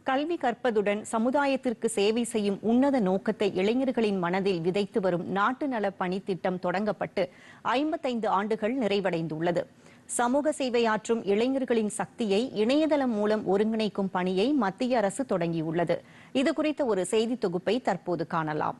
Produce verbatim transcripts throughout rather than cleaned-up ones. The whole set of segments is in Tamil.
கல்வி கற்பதுடன் சமுதாயத்திற்கு சேவை செய்யும் உன்னத நோக்கத்தை இளைஞர்களின் மனதில் விதைத்து வரும் நாட்டு நல பணித்திட்டம் தொடங்கப்பட்டு ஐம்பத்தைந்து ஆண்டுகள் நிறைவடைந்துள்ளது. சமூக சேவையாற்றும் இளைஞர்களின் சக்தியை இணையதளம் மூலம் ஒருங்கிணைக்கும் பணியை மத்திய அரசு தொடங்கியுள்ளது. இதுகுறித்த ஒரு செய்தி தொகுப்பை தற்போது காணலாம்.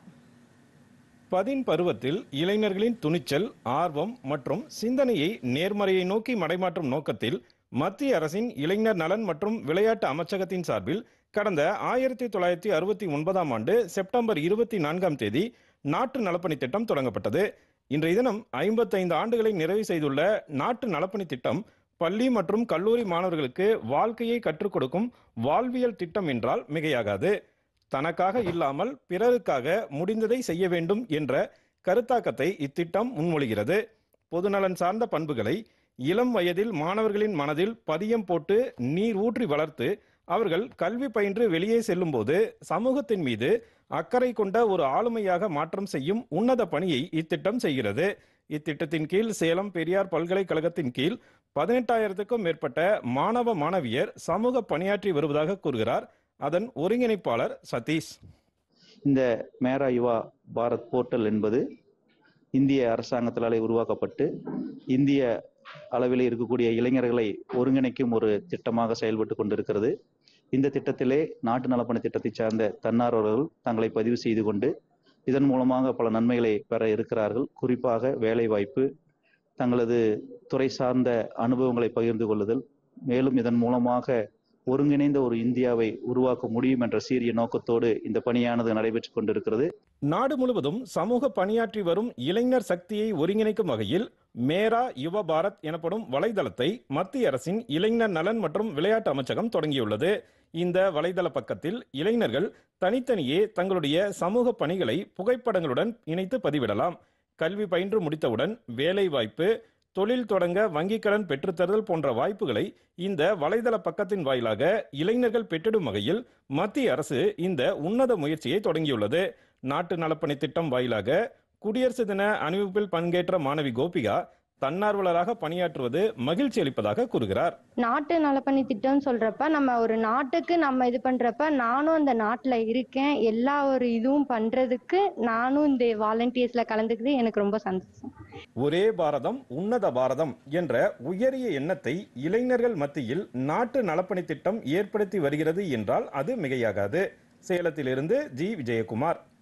பதின் பருவத்தில் இளைஞர்களின் துணிச்சல், ஆர்வம் மற்றும் சிந்தனையை நேர்மறையை நோக்கி மடைமாற்றும் நோக்கத்தில் மத்திய அரசின் இளைஞர் நலன் மற்றும் விளையாட்டு அமைச்சகத்தின் சார்பில் கடந்த ஆயிரத்தி தொள்ளாயிரத்தி அறுபத்தி ஒன்பதாம் ஆண்டு செப்டம்பர் இருபத்தி நான்காம் தேதி நாட்டு நலப்பணி திட்டம் தொடங்கப்பட்டது. இன்றைய தினம் ஐம்பத்தைந்து ஆண்டுகளை நிறைவு செய்துள்ள நாட்டு நலப்பணி திட்டம் பள்ளி மற்றும் கல்லூரி மாணவர்களுக்கு வாழ்க்கையை கற்றுக் கொடுக்கும் வாழ்வியல் திட்டம் என்றால் மிகையாகாது. தனக்காக இல்லாமல் பிறருக்காக முடிந்ததை செய்ய வேண்டும் என்ற கருத்தாக்கத்தை இத்திட்டம் முன்மொழிகிறது. பொதுநலன் சார்ந்த பண்புகளை இளம் வயதில் மாணவர்களின் மனதில் பதியம் போட்டு நீர் ஊற்றி வளர்த்து அவர்கள் கல்வி பயின்று வெளியே செல்லும் போது சமூகத்தின் மீது அக்கறை கொண்ட ஒரு ஆளுமையாக மாற்றம் செய்யும் உன்னத பணியை இத்திட்டம் செய்கிறது. இத்திட்டத்தின் கீழ் சேலம் பெரியார் பல்கலைக்கழகத்தின் கீழ் பதினெட்டாயிரத்துக்கும் மேற்பட்ட மாணவ மாணவியர் சமூக பணியாற்றி வருவதாக கூறுகிறார் அதன் ஒருங்கிணைப்பாளர் சதீஷ். இந்த மேரா யுவா பாரத் போர்ட்டல் என்பது இந்திய அரசாங்கத்தாலே உருவாக்கப்பட்டு இந்திய அளவில் இருக்கக்கூடிய இளைஞர்களை ஒருங்கிணைக்கும் ஒரு திட்டமாக செயல்பட்டு கொண்டிருக்கிறது. இந்த திட்டத்திலே நாட்டு நலப்பணி திட்டத்தை சார்ந்த தன்னார்வலர்கள் தங்களை பதிவு செய்து கொண்டு இதன் மூலமாக பல நன்மைகளை பெற இருக்கிறார்கள். குறிப்பாக வேலை வாய்ப்பு, தங்களது துறை சார்ந்த அனுபவங்களை பகிர்ந்து கொள்ளுதல், மேலும் இதன் மூலமாக ஒருங்கிணைந்த ஒரு இந்தியாவை உருவாக்க முடியும் என்ற சீரிய நோக்கத்தோடு இந்த பணியானது நடைபெற்றுக் கொண்டிருக்கிறது. நாடு முழுவதும் சமூக பணியாற்றி வரும் இளைஞர் சக்தியை ஒருங்கிணைக்கும் வகையில் மேரா யுவ பாரத் எனப்படும் வலைதளத்தை மத்திய அரசின் இளைஞர் நலன் மற்றும் விளையாட்டு அமைச்சகம் தொடங்கியுள்ளது. இந்த வலைதள பக்கத்தில் இளைஞர்கள் தனித்தனியே தங்களுடைய சமூக பணிகளை புகைப்படங்களுடன் இணைத்து பதிவிடலாம். கல்வி பயின்று முடித்தவுடன் வேலை வாய்ப்பு, தொழில் தொடங்க வங்கிக் கடன் பெற்றுத்தருதல் போன்ற வாய்ப்புகளை இந்த வலைதள பக்கத்தின் வாயிலாக இளைஞர்கள் பெற்றிடும் வகையில் மத்திய அரசு இந்த உன்னத முயற்சியை தொடங்கியுள்ளது. நாட்டு நலப்பணி திட்டம் வாயிலாக குடியரசு தின அணிவகுப்பில் பங்கேற்ற மாணவி கோபிகா தன்னார்வலராக பணியாற்றுவது மகிழ்ச்சி அளிப்பதாக கூறுகிறார். நாட்டு நலப்பணி திட்டம் சொல்றப்ப நம்ம ஒரு நாட்டுக்கு நம்ம இது பண்றப்ப நானும் அந்த நாட்டுல இருக்கேன், எல்லா ஒரு இதுவும் பண்றதுக்கு நானும் இந்த வாலண்டியர்ஸ்ல கலந்துக்கிறது எனக்கு ரொம்ப சந்தோஷம். ஒரே பாரதம் உன்னத பாரதம் என்ற உயரிய எண்ணத்தை இளைஞர்கள் மத்தியில் நாட்டு நலப்பணி திட்டம் ஏற்படுத்தி வருகிறது என்றால் அது மிகையாகாது. சேலத்திலிருந்து ஜி விஜயகுமார்.